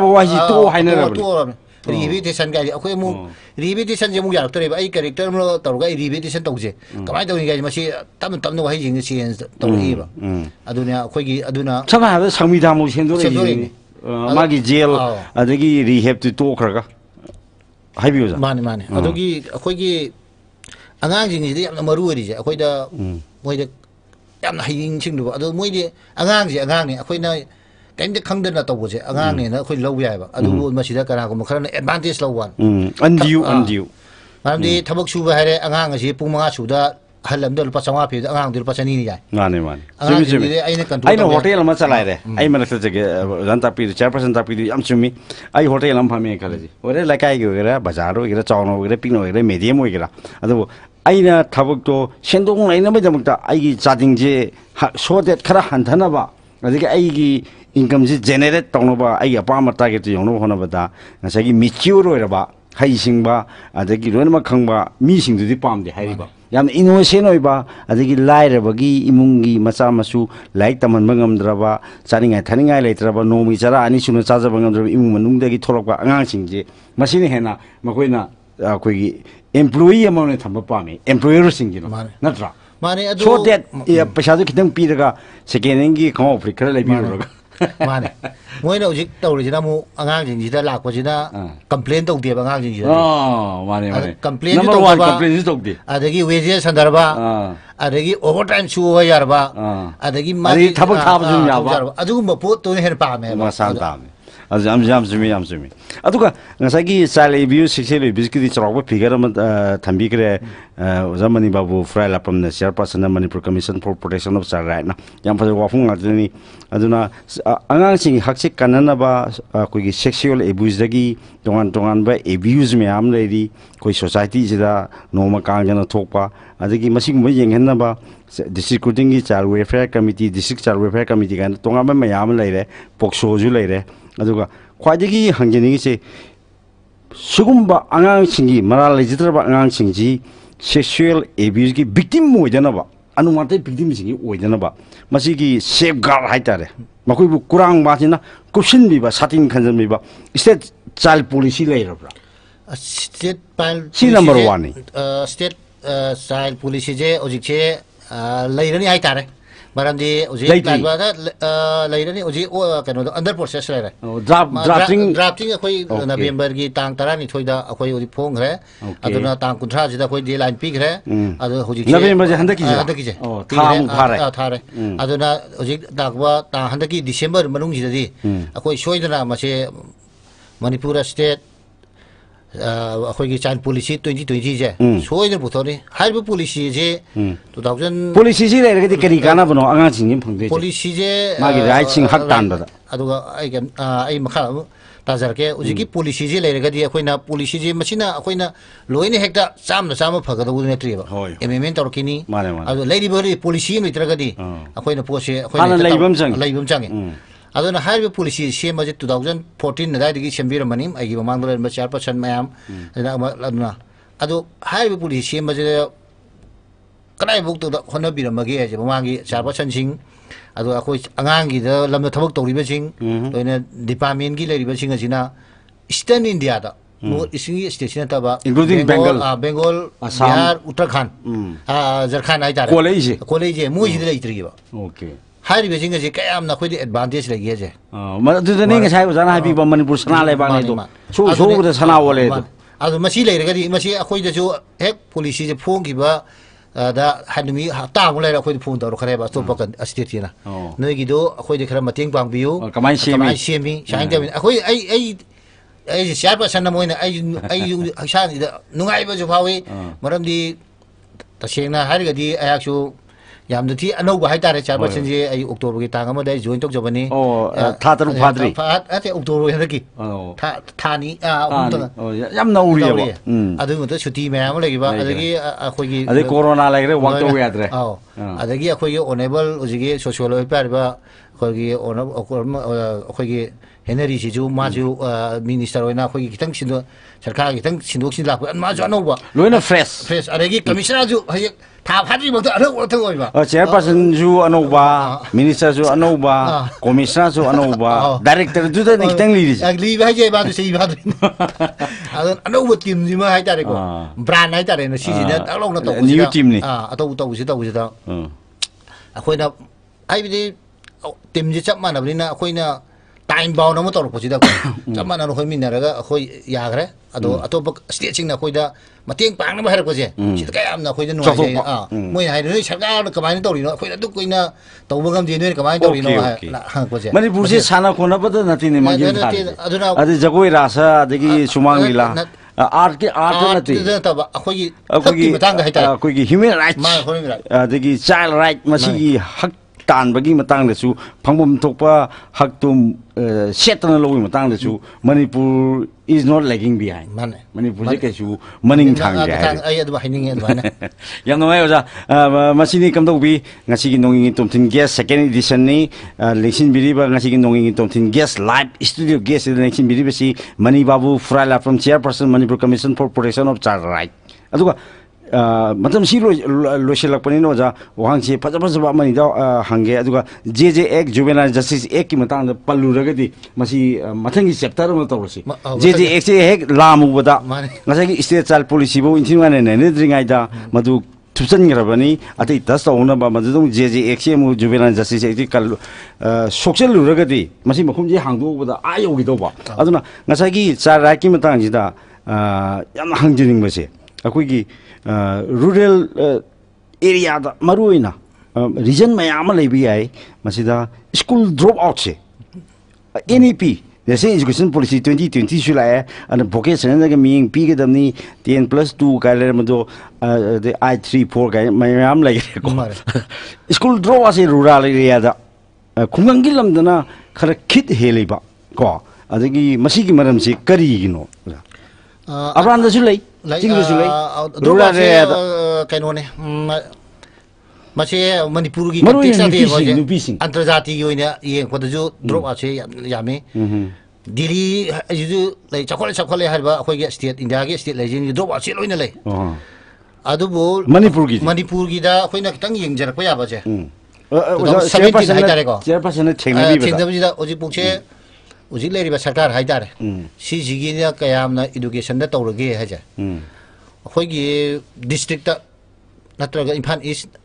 Zilka Revitation guy, Okemo, Revitation Jamuya, a character, Torga, Revitation Toge. Come I don't get Machi, Tam no Haging scenes, Toriva, Aduna, Quigi, Aduna. Some have some Midamus, Maggie Jail, Adagi, rehab to talk. Hibuza. Money, Adogi, Quigi, Anganging is the Maruidi, Aquida, where the Yamahing Chindu, Adu Moidi, Angangi, Aquina. Can the Kangdon at was a gang in a quite low yaba. I do Machida Karakum, advantage low one. Undue. I'm the Tabak Suba had a gang as Puma Suda, Halam Pasamapi, the Ang del Pasanini. I know Hotel Masalade. I'm a Lantapi, the Chairperson Tapi, Amsumi. I Hotel Ampame College. Or like I go, Bazaro, Iratono, Repino, Medium Wigera. Although I know Tabukto, Shendong, I never Jamuta, I chatting J, so that Karahantanaba. I think I income generate Tonova, I apartment target to Yono Honavata, and say mature about Haisingba, I think Ronama Kangba, missing to the palm the Hariba. Yam Innovationoiba, I think Lyra Bagi, Imungi, Masamasu, like Taman Mangam Drava, starting at Tanning Islet, Raba, no Misara, and Ishun Sazabang, Imungi Toroka, Ansing, Machine Hena, Maquina, employee among the Tampami, employer singing, not right. So that Pashadik Piraga, Sekengi, come up, Money. When I was original Angin, the Lacosina, complaint of the Angin. Oh, money. Complaint number one complaint is dog. I give wages and Darba, I give overtime shoe Yarba, I give money Tabak, I do put to her palm. As I'm Jimmy. Aduka, Nasaki, Sally View, Sicily, Biscuit, Robert Pigaram, Tambikre, Manibabu Phurailatpam, the Chairperson, Manipur Commission for Protection of Child right now. Yam for the Wafung Aduni, Aduna, announcing Haksik Kananaba, sexual abuse, Dagi, Tongan by abuse me, am lady, society is the Noma Kangana Topa, Adagi Machine Wing Henaba, District Child Welfare Committee, District Child Welfare Committee, and Tongama Mayam later, Poksoju later. aduga khwaidagi hangjani se sugumba angang singi mara legitraba angang singji sexual abuse ki victim moidana ba anumate victim singi oidana ba masigi safeguard haitare makoi bu kurang ba sina kupsin bi ba satin khanjam bi ba state child policy lairabra state policy number 1 state child policy je ojik che lairani haitare मरमदी उजी लाइबादा लेरनी उजी ओ कनो under process लेरे drafting अखोई नवंबर की तांग 12 दा अखोई उजी फोंगरे अदुना तांग 13 जिदा अखोई डेलाइन पिगरे अदु हुजी नवंबर जे हंदकी जे थारे अदुना उजी दागवा ता हंदकी डिसेंबर मनुंग जिदि अखोई सोइदना मसे मणिपुर स्टेट अखोई चाइल्ड पॉलिसी 2020 जे सोइदन पुथोनी हाइबो पॉलिसी जे 2000 पॉलिसी जे लेरगदि करी काना बनो आंगा सिंग फंगदे पॉलिसी जे मागी राइट सिंग हक तानबदा अदुगा आई मखा ताजरके उजिकी पॉलिसी जे लेरगदि अखोइना पॉलिसी जे मसिना अखोइना लोइने हेक्टा चाम फगदबु नेत्रिबा एमएमएन तौरकिनी अदु लेरिबरि पॉलिसी मित्रगदि अखोइना पोसे अखोइना लेबम चांगे अदुना हाइबे पॉलिसी सेम जे 2014 नदाइदगी सेमबिरमनी आइगी ममांगदले चेयरपर्सन मैम अदुना अदु हाइबे पॉलिसी सेम जे कनाइ बुक तो होनबिरमगे जे ममांगी चेयरपर्सन सिंग अदु अखोइ अंगांगी द लमद थबक तौरिबे सिंग लोइना डिपार्टमेंट की लेरिबे सिंग असिना ईस्टर्न इंडिया दा नॉर्थ ईस्टर्न स्टेशन तबा इंक्लूडिंग बेंगल बिहार उत्तराखंड झारखंड आइतारे कॉलेज मोइजिद लेइत्रिबा ओके हारी बेजिंग जे कयाम ना खोइ एडवांटेज लगे जे मदुदने ngai ujana habi ba manipur sana le ba ne do so da sana wole do adu masi leiragadi masi akhoi da jo hek policy je phong ki ba da hanmi ta mo leira akhoi phong da ro khare ba to pa kan state na noi gi do akhoi de khara mating pang biu kamai semi shain da akhoi ai Chairperson na moina ai shan da nungai ba jo phawi maram di tasengna harigadi ayaksu याम थी अनौब हाइतारे Chairperson जे आई October की तांग अमदे join तक जबनी था तरु फाद्री अते October हदकी थानी याम नौरी अदु मत छुट्टी मयाम लेगिबा अदगी अखोगी अदे कोरोना लेगरे वांग तो यादरे अदगी अखोगी ओनेबल उजिगे सोशियोलॉजी पारबा अखोगी ओनब अखोगी हेनरी सिजु माजु मिनिस्टर होइना अखोगी खितंग सिन्दो सरकार खितंग सिन्दोक सिन लाप माजु अनौबा लोइना फ्रेश अदगी कमिश्नर जु हय था फाद्री बत अनौ होइबा Chairperson जु अनौबा मिनिस्टर जु अनौबा कमिश्नर जु अनौबा डायरेक्टर जु द खितंग ली भाइ जे बादु सही बादु अनौबा टीम जिमा हाइतारे को ब्रांड हाइतारे न सिजिना तलौना तो न्यू टीम नि अतौ तौ अखोइना आइबिदि टीम जे चप मानबनिना अखोइना टाइम बाउंड अमु तौरपसिदा चप मानन होइ मिनरगा अखोइ याग्रे अदो अतोप स्टेट सिंगना अखोइदा मतेंग पांगना बाहरपसे सिदा कयामना अखोइदा नुवाइ मोइ हाइनो सरकार कमाइन तौरिनो अखोइदा दु कोइना तौबगम दिनो कमाइन तौरिनो हांगपसे मणिपुर से साना खोनबद नतिने मगिन अदुना अदि जगोइ रासा अदगी सुमांग लीला आर्ट नति तब अखोइ मतंग हाइता अखोइ ह्यूमन राइट्स अदगी चाइल्ड राइट मसी हक तानबगी मतंग दसु फंगबम थोपा हक तुम सेटना लोइ मतंग दसु Manipur is not lagging behind Manipur je kesu maning thang je ai adu haining adwana yam no oja masini kam do bi ngasi gi Nongin Tomthin guest second edition ni lection biri ba ngasi gi Nongin Tomthin guest live studio guest lection biri ba si Manibabu Phurailatpam Chairperson Manipur Commission for Protection of Child Right aduga matam si loiselakpani no ja wang si faja faja mani da hange aduga je ek juvenile justice ek ki matang da palluragadi masi mathangi chapter ma tawsi je ek se ek lamu bada ngasagi state child policy bo intinga ne ne dringai da madu thusan grabani atai tas tauna ba madu je ek se mu juvenile justice ek kal social luragadi masi makhum je hangdo bada ayo gi do ba aduna ngasagi child right ki matang ji da yam hangjining ba se akoi gi rural area da maruina region mayam lebi ai masida school drop out se NEP the education policy 2020 shula and vocation ga meaning p ga damni 10+2 ka le mado the I34 ga mayam lai ko school drop out se rural area da khungangi lamdana khara khit heliba ko adagi masigi maram se kari gino abrand da sulai Rural kainone mase Manipur की अंतर्जातीय ओइना ये खदजु drop आसे यामे दिल्ली जुजु लै चखले हरबा अखोइ state India के state लेजिन drop आसे लोइना लै अदुबो मणिपुर की दा अखोइना खतंग यंगजरप याबा जे Chairperson थेंगनाबिदा ओजि पुक्से उजिक लेरिबा सरकार हाइदारे सिजिगिना कयामना एजुकेशन दा तौरगे हाजा अखोइगी डिस्ट्रिक्ट नत्रगा Imphal east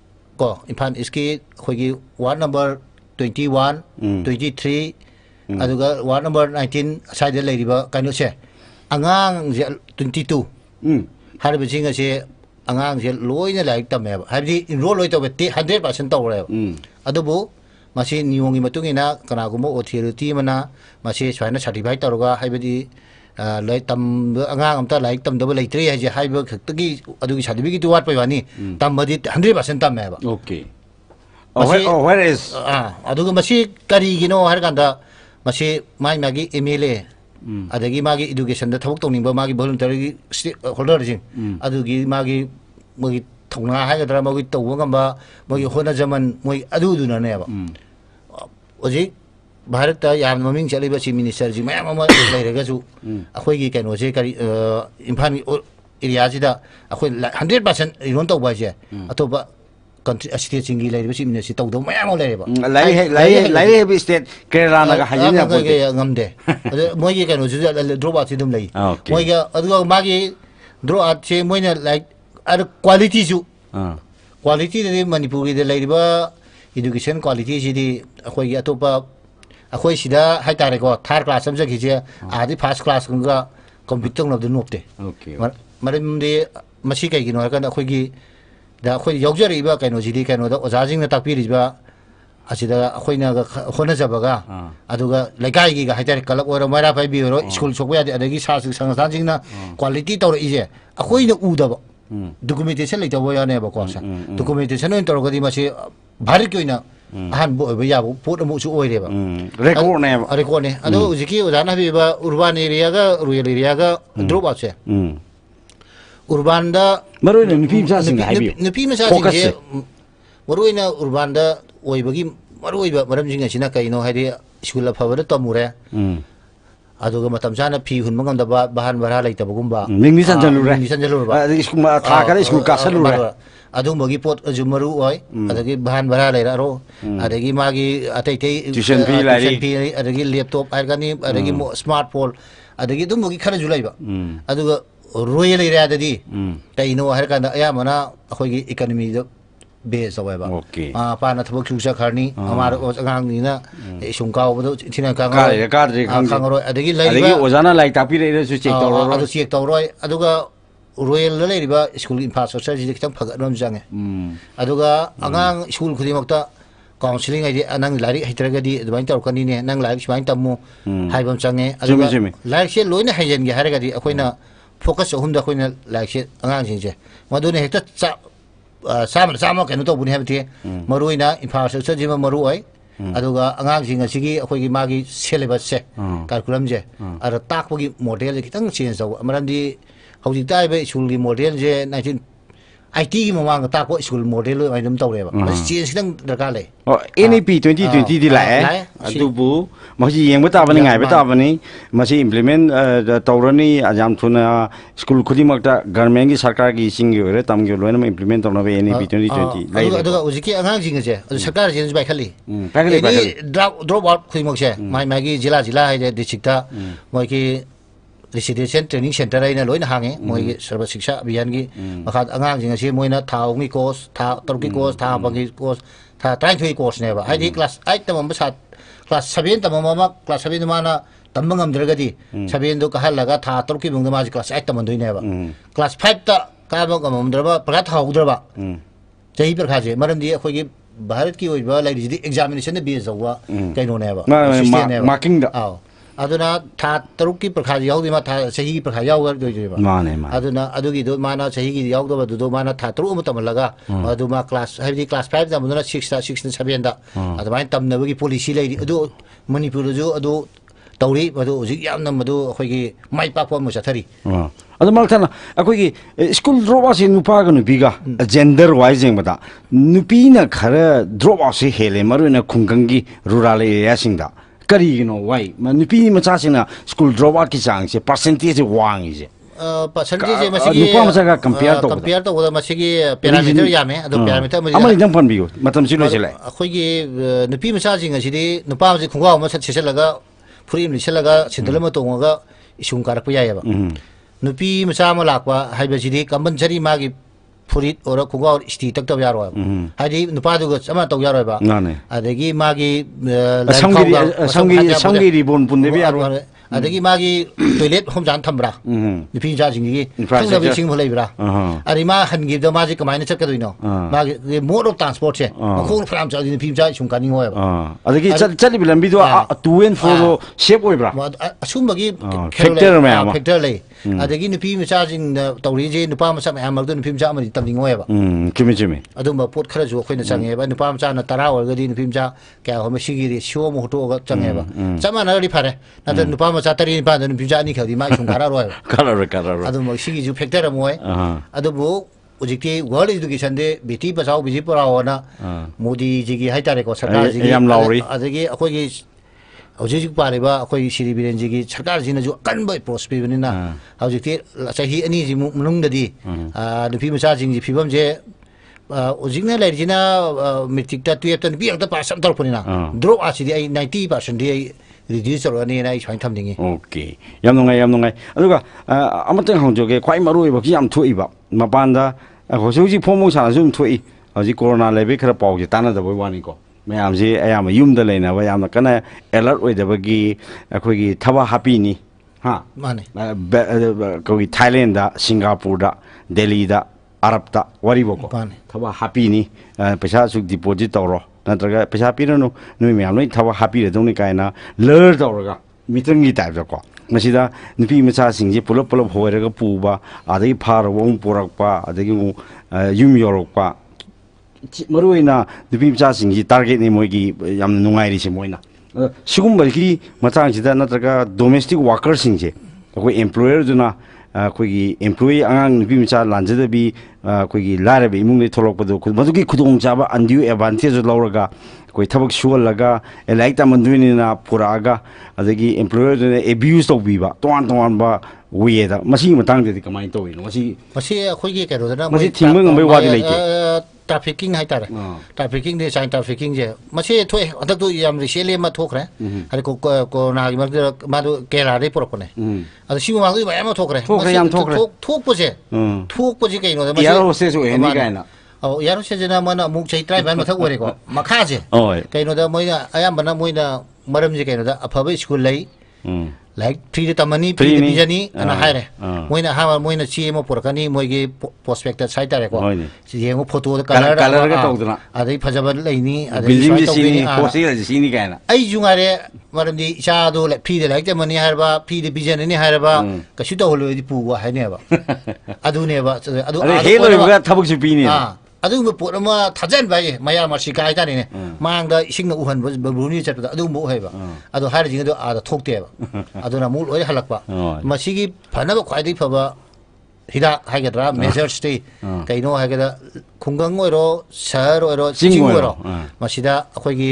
ko Imphal East-ki khoigi ward number 21 23 aduga ward number 19 aside leiriba kaino se angang je 22 harba jinga se angang je loina laik tamme habdi enroll loi tobe 100% tawre adubu masi niyongi matungina kana gumo authority mana masi swaina certify tawga habdi lai tam angang amta laik tam double lai 3 haje haiba khakgi adugi certificate wat pai wani tam badi 100% tamme ba okay where is aduga masi kari gino har kanda masi mai magi MLA adagi magi education da thawuk tawning ba magi voluntary holder jing adugi magi magi thongna hagadra magi tawwa ngamba magi hona jaman moi adu duna ne ba oji Bharat ता याम ममिंग चलेबा ची minister जी ma'am अमा लेरगा जु अखोय गी canoe जे करी Imphal area जिदा अखोय 100% iron तौबा जे अतोबा country state सिंगी लेरबा ची मिनिस्टर तौदो मैम लेरबा लाई स्टेट केरला नागा हाजिन या बोते ngamde मोय गी कैनो जु ड्रॉप आउट दम लई मोय गा अदुगा मागी ड्रॉप आउट से मोयना लाइक अर क्वालिटी जु क्वालिटी दे मणिपुर गी दे लेरबा एजुकेशन क्वालिटी जिदी अखोय गी अतोबा अखोई सिदा हाई तारे को थर्ड क्लास समझ खींचे आदि फर्स्ट क्लास का कंप्यूटर नब नोपते मरमदे मसी कई गिनो हरकन अखोई की दा अखोई यौजरीबा कैनो जिदी कैनो दा ओजाजिंग न ताकपीरिबा असिदा अखोइना होना जबगा अदुगा लेकाई की हाई तारे कलक ओर मैरा फाइ बिरो स्कूल सोकबा यादे अदगी सासु संस्थानजिंग ना क्वालिटी तौर इजे अखोइना उदबा डॉक्यूमेंटेशन लेतबो याने बा कोसा डॉक्यूमेंटेशन इन तौरगदी मसी भारत की ओइना अहन बोबा याबो पोट अमुसु ओइरेबा रेकॉर्ड ने अदो उजिकी उदाना बिबा urban area ga rural area ga drop out se urban da maroina nupi masa sing haibi nupi masa sing je maroina urban da oibagi maroiba maram jinga sina kaino haidi school la phawada tamure aduga matam sana phi hun mangam da bahan bara laitaba gumba mingni sanjalure ba school ma tha kare school ka salure adu magi pot ajumaru oi adagi bahan bara leira ro adagi magi atai tei tuition fee adagi laptop argani adagi smartphone adagi dum magi khara julai ba aduga royal area adadi taino har kana aya mana akhoi gi economy da base away ba pa na thobok chusa kharni amar angang ni na sungkaw bodo thina ka ngaro adagi laiba ojana lai tapi re su check tawro adu check tawroi aduga royal la leiriba school infrastructure ji kitang phagatnom jange aduga angang school khudimokta counseling ai anang lari hitragadi adwain tawkani ne nang lari swain tammu haibam change aduga lari se loina haijen ge haragadi akoina focus ahum da koina lari se angang jinje madune hekta sama kenu to buni habti maruina infrastructure ji maru oi aduga angang jinga sigi akoigi magi syllabus se curriculum je ara takpagi model kitang change daw amarandi hauji taibe school gi model je 19 IT gi mamang takpo school model lo ai dum tawreba change kitang darkar le NAP 2020 di la adubu masi yeng bata bani ngai bata bani masi implement tawrani ajam thuna school khudimak ta government gi sarkar gi sing gi ore tam gi loina implement tawna be NAP 2020 lai aduga ujiki angang jing je sarkar je bai khali drop out khudimak se mai gi jila hai district ta moi ki residential training center aina loina hange moi sarva shiksha abhiyan gi makhat angang jing ase moina thaungi course tha torki course tha bangi course tha 33 course ne ba haidi class 8 tamam ba sat class 7 tamam ma class 7 mana tambangam dragadi 7 do ka halaga tha torki bung ma class 8 tamam doi ne ba class 5 ta ka ba gamam draba pra tha hudra chahi par khaje maram di akhoi gi bharat ki oiba lai di examination ne be zawa kaino ne ba marking da aduna tha taruk ki prakha yaudi ma tha sahi ki prakha yaw do ba aduna adugi do mana sahi ki yaw do do mana tha taru ma tamlaga aduma class habi class 5 da muna 6 ta 6 7 da aduma tamna gi policy lai adu manipur jo adu tawri adu ji yam nam adu khoi gi mai pa pom sa thari adu mal thana akoi gi school drop out sin nupa ga nupi ga gender wise jeng bata nupi na khara drop out se hele maru na khunggang gi rural area sing da kari no why nupi macha sina school drop out ki chang se percentage wang is percentage masigi nupa macha ga compare to da masigi parameter yame adu parameter amali dang pan biyo matam si lo sele khoi gi nupi macha jing asidi nupa ji khungwa ma sat selaga furim ni selaga sindala ma tonga isung karak pa yaya ba nupi macha ma lakwa haiba sidi compulsory magi furit ora kuga sti tak tab yaro hadi nupa du sama tok yaro ba adagi magi samgi ribon pun de yaro adagi magi toilet hom jan thambra nipi ja jingi thangna bi sing bholai bra ari ma han gi da ma ji kamai na chak ka duino magi mode of transport che khong phram cha nipi ja chung kan ngoi ba adagi chali bi lambi do 2 and 4 shape oi bra asum bagi factor le adagi nipi ma cha jing tawri je nupa ma sa ma mak do nipi ja ma ni tam ngoi ba chimi adum ba pot khara jo khoina change ba nupa ma cha na tara or ga di nipi ja kya ho ma sigi ri show mo to ga change ba chama na ri phare na to nupa ma cha tari ni pa do nipi ja ni khadi ma chung khara roi kara adum ma sigi ju factor moy adubu ujikti world education de biti bachao biji purao na modi ji gi haitare ko sarkar ji yam lauri adagi akoi gi hojik pare ba akoi shiri biren ji gi sarkar ji na ju kanbai prosper ni na hojikti chahi ani ji munung da di nupi macha jing ji phibam je ujikna lai ji na metric ta 12 ta bi ang ta pass am tor punina drop a chi di 90% di reduce ro ni na chang tham dingi okay yam nongai aduga amateng hangjoge khwai maru ba ki yam thui ba mapanda hoji phomong sa zum thui hoji corona lebe khara pau ji tana da boi wani ko mayam ji ayam yum da leina ba yam kana alert oi da ba gi akhoi gi thawa happy ni ha mane ko gi Thailand da Singapore da Delhi da Arab da wari boko thawa happy ni paisa su deposit tawro natraga paisa piranu nui mayam noi thawa happy da dong ni kaina lur tawraga mitang gi type da ko masida nupi macha sing ji pulop hoiraga puba adai phar wong porakpa adagi yum yorokpa maruina nupi macha sing ji target ni moigi yam nungai ri se moina sigumba ki machang jida natraga domestic worker sing je ko employer duna ko gi employee angang nupi macha lanjada bi ko gi lare be imung ni tholok padu maduki khudong jaba undue advantage lauraga koi thabak sual laga elai ta manduini na puraga adagi employer ne abuse to biba ton ba we da masi matang de kamai to ino masi khoi gi kero da masi thingmeng ngai wadi leite trafficking hai tar trafficking de sign trafficking je masi thoi adak to yam risele ma thokre hari ko na gi ma do kera de por kone ad si ma gi ba ma thokre thok po je kai no da masi yaro se so eni kai na yaro se jena mana muk chai trai ban ma thak ore ko makha je kai no da moina ayam bana moina maram je kai no da aphabai school lai like 3 tamani 3 bijani ana haire moina ha moina chi mo porkani moigi prospectus site tare ko yengo photo da color ga tawdna adai phajaba leini adai building ji sini posi la sini kaina ai jungare maramdi cha do le phi de like tamani harba phi de bijani ni harba kashi to holo di pu wa haine ba adu ne ba adu helo ga thabuk chi pi ni ꯑꯗꯨꯒꯨꯝꯕ ꯄꯣꯠ ꯑꯃ ꯊꯥꯖꯟꯕ ꯍꯥꯏꯌꯦ ꯃꯌꯥꯝ ꯑꯁꯤ ꯀꯥ ꯍꯥꯏꯇꯥꯔꯦꯅꯦ ꯃꯥꯡꯗ ꯏꯁꯤꯡꯅ ꯎꯍꯟꯕ ꯕꯕꯨꯅꯤ ꯆꯠꯄꯗ ꯑꯗꯨꯒꯨꯝꯕ ꯑꯣꯏꯕ ꯑꯗꯣ ꯍꯥꯏꯔꯤꯁꯤꯡ ꯑꯗꯨ ꯑꯥꯗ ꯊꯣꯛꯇꯦꯕ ꯑꯗꯨꯅ ꯑꯃꯨꯛ ꯂꯣꯏ ꯍꯜꯂꯛꯄ ꯃꯁꯤꯒꯤ ꯐꯅꯕ ꯈ꯭ꯋꯥꯏꯗꯒꯤ ꯐꯕ ꯍꯤꯗꯥꯛ ꯍꯥꯏꯒꯗ꯭ꯔꯥ ꯃꯦꯖꯔꯁꯇꯤ ꯀꯩꯅꯣ ꯍꯥꯏꯒꯗ ꯈꯨꯡꯒꯪ ꯑꯣꯏꯔꯣ ꯁꯍꯔ ꯑꯣꯏꯔꯣ ꯆꯤꯡ ꯑꯣꯏꯔꯣ ꯃꯁꯤꯗ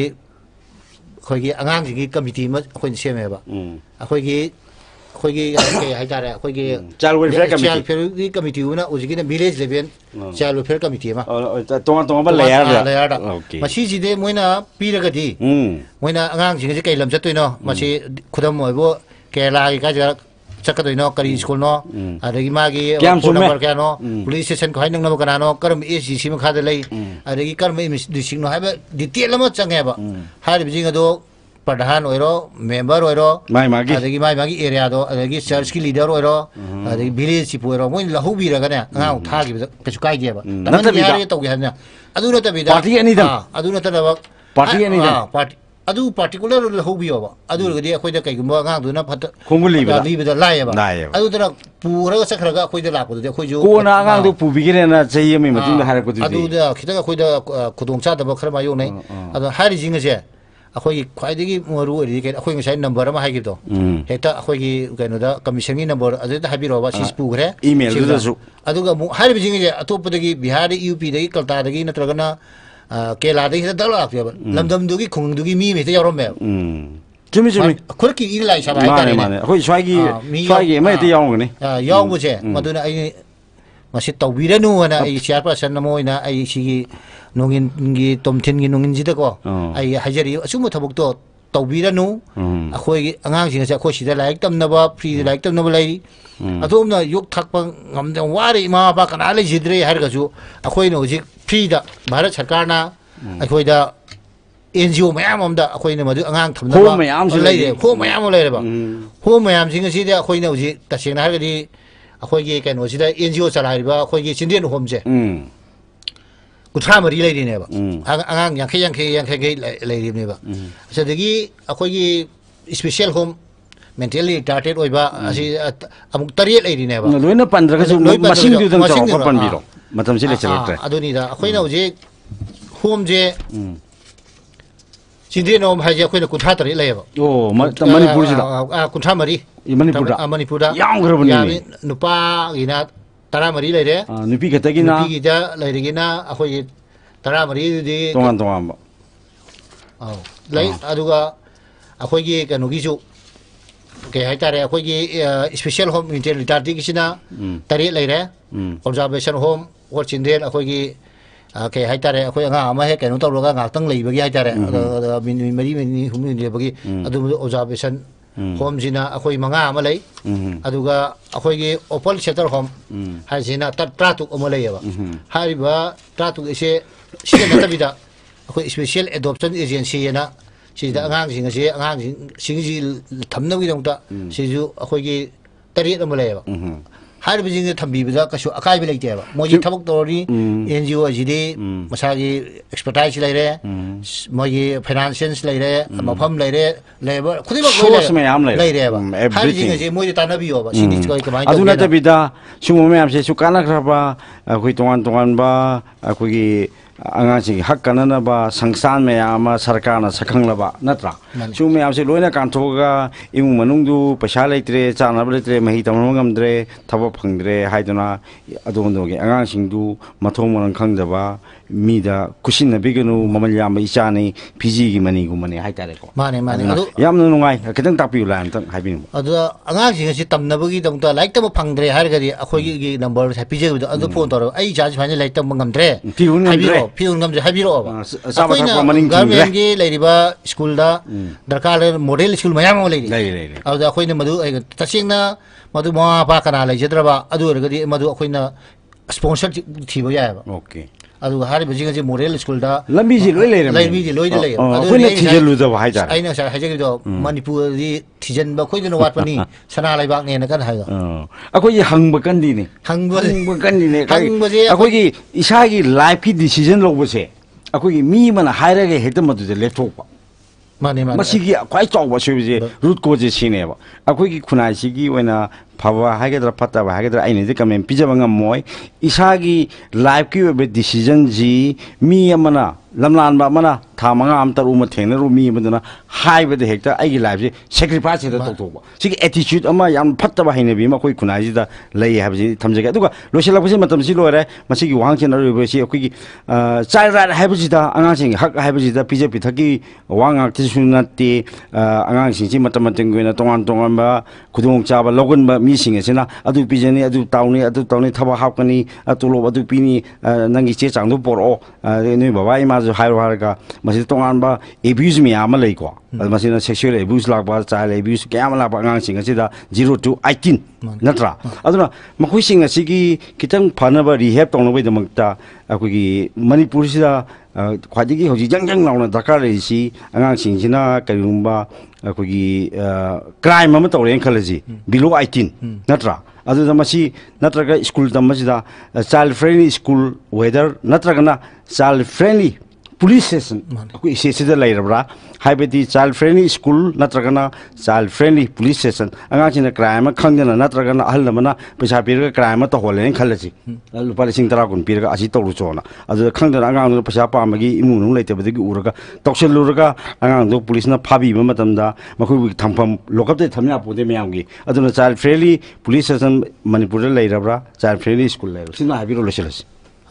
ꯑꯩꯈꯣꯏꯒꯤ ꯑꯉꯥꯡꯁꯤꯡꯒꯤ ꯀꯃꯤꯇꯤ ꯑꯃ ꯑꯩꯈꯣꯏꯅ ꯁꯦꯝꯃꯦꯕ ꯑꯩꯈꯣꯏꯒꯤ kay haitare akhoi child welfare committee una ujigina village level child welfare committee ma tong ba layer da masi ji de moina piraga di moina angang jing je kai lam chatoino masi khudam moibo kerala ga ja chakatoino kari school no adagi magi phone number ka no police station ko hainang na kana no karam SGC ma khade lai adagi karam district no haiba detail ma change ba har bijing do pradhan ओइरो member ओइरो अदगी मागी area दो अदगी church की leader ओइरो अदगी village chief ओइरो मोइ लहु बिरगने गाउ थागी कछु काई देबा नत बिहार तो गहना अदु नत बिदा पार्टी अनि द अदु नत दब पार्टी अनि द पार्टी अदु पार्टिकुलर लहु बियोबा अदु गदि अखोइदा कैगुम गाउ दुना फत खुंगुलीबा लीबदा लायबा अदु तरा पुरगा सखरगा अखोइदा लापदु अखोइजु कोना गाउ दु पुबिगिरेना चैय मे मतिन हारपदु अदु द खिता अखोइदा खुदोंग चा दब खरमा यो नै अदु हारि जिंगसे अखोई ख्वाइदगी मरु ओरि के अखोई ngai number ama hai gibdo hekta akhoi gi kaino da commission ni number adu da habiro ba sis pugre email du su adu ga har bi jingi atop dagi bihar UP dagi kalta dagi natragana kela dagi da dala akya lamdam du gi khung du gi mi me te yorom me chumi khurki iri lai sa bai tare ne akhoi swagi me te yong ne yong bu je maduna ai masi tawbiranu na ai chairperson na moina ai sigi Nongin gi Tomthin gi Nongin ji da ko ai hajari asuma thabuk to tawbiranu akhoi angang sing se akhoi sida laik tamnaba free laik tamnaba lai adomna yok thakpa ngamde wari ma ba kana le jidre har ga ju akhoi no ji free da bharat sarkar na akhoi da NGO mayam amda akhoi ne madu angang thamnaba lai de ho mayam lai ba ho mayam sing si da akhoi ne ji tasing na har ga di akhoi ge kan no si da NGO chalai ba akhoi ge chindian home je कुठा मरी लेरी ने बा आंगांग यांखे लेरी ने बा सदगी अखोगी special home mentally retarded ओइबा असि अमुक तरियत लेरी ने बा लोइना पंद्रह का मसिंग दु दं चाव पन बिरो मतम से ले चलते अदुनी दा अखोइना उजे होम जे चिंद्रेन ओम हाजे अखोइना कुठा तरि लेबा ओ मणिपुर जिला कुठा मरी मणिपुर दा याम ग्रबनी नुपा गिना तरा मरी लेरे नुपी खतगिना नुपी गिदा लेरिगिना अखोई तरा मरी दि तोंगान तोंगान बा लै अदुगा अखोई कनुगिसु के हाइतारे अखोई स्पेशल होम इंटेल रिटार्टी किसिना तरी लेरे ऑब्जर्वेशन होम और चिंद्रेन अखोई के हाइतारे अखोई nga ama he kenu tawroga ngaktang leibagi haitare mari humni lebagi adu observation home जिना अखोई मंगा अमा लई अदुगा अखोई गे ओपन सेक्टर होम हाजिना त्रातुक अमा लईबा हारिबा त्रातुक एसे सिने नतबिदा अखोई स्पेशल एडॉप्शन एजेंसी ना सिदा अंगांग सिंगजी थमनबि दंता सिजु अखोई गे तरियत अमा लईबा हारिबा जिंगे थंबिबदा कसु अकाइबे लैतेबा मोजि थबक तोरी एनजीओ जिदि मसागी एक्सपर्टाइज लैरे मोगी फाइनेंशियल्स लैरे मफम लैरे लेबर खुदिबा लैरेबा हारिजिंगे जे मोजि तानबियोबा सिनि कोइ कमाइ अदुना तबिदा सुमो मैम से सुकाना खरबा कोइ तोंगान बा कोइ आंगांसिंग हक कननबा संस्थान मैम सरकार सखंगलबा नत्रा सु मैम से लोइना कांथोगा इमु मनुंगदु पैसा लेत्रे चानब लेत्रे मही तमन गमद्रे थबक फंगद्रे हाइदना अदोंदोगे आंगांसिंगदु मथों मनन खंगदबा मीदा कुशिन बिगनु ममल याम इचानी पीजी की मनी गुमने हाइतारेको माने अदु यामन नुंगाई खितंग तापिउ लाइन तंग हाइबिनु अदु आंगांसिंग से तमनबगी दंता लाइक तम फंगद्रे हारगदि अखोगी नंबर से पीजेबदु अदु फोन तरो आई चार्ज फाइनल लाइक तम गमद्रे फिउन गमजे हाबिरोबा गवर्नमेंटगी लेरिबा स्कूलदा दरकार मॉडल स्कूल मयाम लेरि अदु अखोइना मदु तसिंगना मदु मा पा कना लेजद्रबा अदु रगदि मदु अखोइना स्पॉन्सर थिबो याबा ओके अदु हारिबा जिंगे मॉडल स्कूलदा लंबी जी लोइ लेरे अदु कोइना थिजलुदा हाइजा आइना सा हाइजगिदो मणिपुर दि थिजनबा खोइदनो वाटपनी सना लाइबाक नेना कन हाइगा अखोइ हंग बकंदिने अखोइ इसागी लाइफ की डिसीजन लोबसे अखोइ मी मना हाइरगे हेक्ट मदुदे लेथोपा माने मसिगी ख्वाइ चावबा सुबिजे रूट कोजे सिनेबा अखोइ खुनाइसिगी ओइना फावा हाइगद्रा फताबा हाइगद्रा आइने जे कमेन पिजबा ngमोय इसागी लाइफ की ओबे डिसीजन जी मी अमना लमलानबा मना था मंगा आम तरु म थेंगनरु मी मदना हाइबदे हेक्टा आइगी लाइफ जे सैक्रिफाइस हेदा तोतोबा सिगी एटीट्यूड अमा याम फतबा हाइनेबी म कोइ खुनाइजिदा लई हाबजी थमजेगा दुगा लोसेलापसे मतम सि लोरे मसिगी वांगचेन अरुबेसि अखोइगी चाइल्ड राइट हाइबजिदा आंगासिंग हक हाइबजिदा पिजे पिथकी वांगाक तिसु नते आंगासिंग सि मतम मतंगोइना तोंगान तोंगानबा खुदोंग चाबा लगनबा मीसिंग एसिना अदु पिजेनी अदु ताउनी थबा हापकनी अतुलो अदु पिनी नंगी चे चांगदु पोरो नोइ बाबा इमा जो हाइरो हारगा मसि तोंगानबा एब्यूज मियाम लैको मसिना सेक्सुअल एब्यूज लाकबा चाइल्ड एब्यूज क्याम लाकबा आंगासिंग असिदा 0 to 18 नत्रा अदुना मखोइसिंग असिगी खितंग फनबा रिहेब तोंनबै दमक्ता अखोइगी मणिपुर सिदा ख्वाइदिगी हौजि जंग लाउना दरकार लेसि आंगासिंगसिना करिगुंबा अखोइगी क्राइम अमा तौरेन खलजि बिलो 18 नत्रा अदुदा मसि नत्रगा स्कूल तमसिदा चाइल्ड फ्रेंडली स्कूल वेदर नत्रगना चाइल्ड फ्रेंडली पुलिस स्टेशन अखोइ सेसिदा लैरबरा हाइबेदी चाइल्ड फ्रेंडली स्कूल नत्रगना चाइल्ड फ्रेंडली पुलिस स्टेशन आंगासिना क्राइम खंगना नत्रगना अहलमना पैसा पिरगा क्राइम त होलेन खलजि लुपा लिसिंग 10 गुन पिरगा असि तौरु चोना अदु खंगना आंगांग पैसा पामगी इमुनु लैतेबदगी उरगा तौसेलुरगा आंगांग पुलिसना फाबिबा मतमदा मखोइ थंफम लोकपते थमना पोदे मयामगी अदुना child friendly police station Manipur लैरबरा चाइल्ड फ्रेंडली स्कूल लैरबरा सिना हाबिरो लोसेलस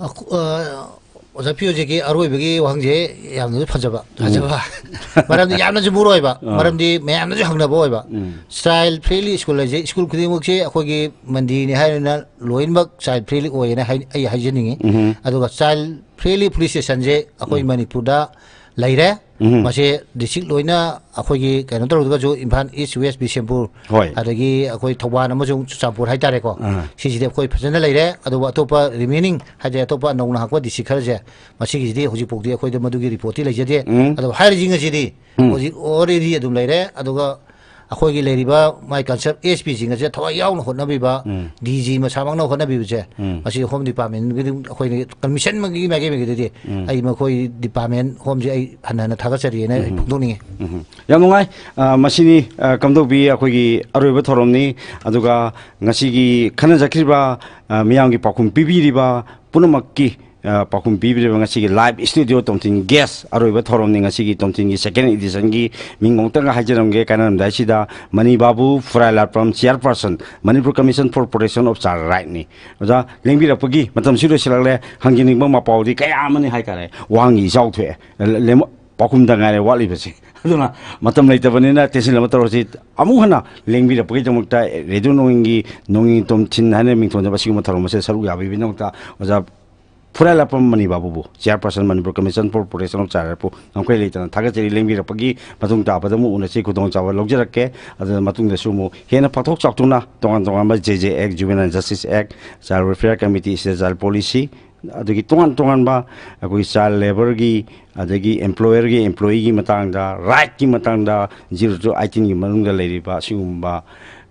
ओजापियो जेकी अरोइबगी वांगजे यामनु फजबा मरमदि यामनु बुरोइबा मरमदि मयामनु हंगनबो ओइबा चाइल्ड फ्रेंडली स्कूल जे स्कूल खुदिमुकसे अखोगी मंदिनि हायना लोइनबक चाइल्ड फ्रेंडली ओयना हाइजेनिंगे अदुगा चाइल्ड फ्रेंडली पुलिस स्टेशन जे अखोई मणिपुरदा लैरे Mase district loina akhoi kaino tor jo Imphal East West Bisempur adagi akhoi Thoban amajung Chuchampur haitare ko sisi de akhoi phajana leire adu atopa remaining haje atopa nongna hakwa district kharje masi gi di hoji pokdi akhoi de madugi report ti leijade adu hair jinga sidi hoji already adum leire aduga akhoi gi leiriba my concept SP jinga je thawa yauna hotna biba DG ma samang na hotna biba je masi home department gi akhoi commission ma gi gi de ai ma khoi department home je ai hanana thaga chari na phungdoni yam ngai masini kamdo bi akhoi gi aroiba thoromni aduga ngasi gi khana jakriba miyang gi pakum pibiriba punamakki pakum pibiriba ngasi gi live studio Tomthin guest aroiba thoromni ngasi gi Tomthin gi second edition gi mingong tanga hajaram ge kanam daisida Manibabu Phurailatpam Chairperson Manipur Commission for Protection of Child Right ni oja lengbi rapagi matam sido silale hangini bang mapaudi kaya mani hai kare wangi jau thwe lem pakum dangare wali basi aduna matam leitabani tesin lama torosi amu hana lengbi rapagi jamukta radio nongin Tomthin hane mington da basi matharom se saru yabi binokta oja Phurailatpam Manibabu Chairperson Manipur Commission for Protection of Child Right namkai leitana thaga cheri lengbi rapagi matung ta padamu unasi kudong chawa logjarakke aduna matung da sumu hena pathok chaktuna tongan ba JJ Act Juvenile Justice Act Child Welfare Committee Child Policy adagi tongan ba akoi child labor gi adagi employer gi employee gi matang da right gi matang da 0 to 18 gi manung da leiriba singumba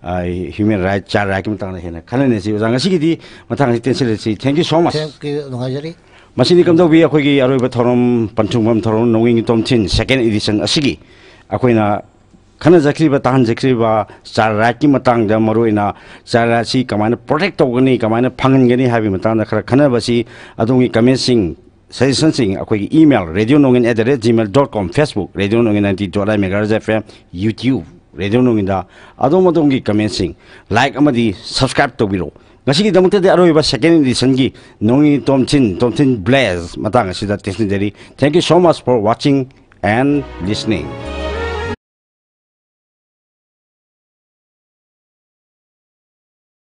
human right child right gi matang da hena khanane si janga sigidi matang si tensil si thank you so much thank you nongajari masini kamdo bi akoi gi aroiba thorom panchungam thorom Nongin Tomthin second edition asigi akoina khana jakriba tahan jakriba child right ki matang da maroina child right si kamana protect togani kamana phangani habi matang da khara khana basi adongi commenting suggestions akoi email radionongin@gmail.com Facebook radionongin 90.9 MHz FM YouTube radionongin da adomadongi commenting like amadi subscribe tobiro ngasi damukta de aroiba second edition gi Nongin Tomthin Blaze matang asida tesnideri thank you so much for watching and listening.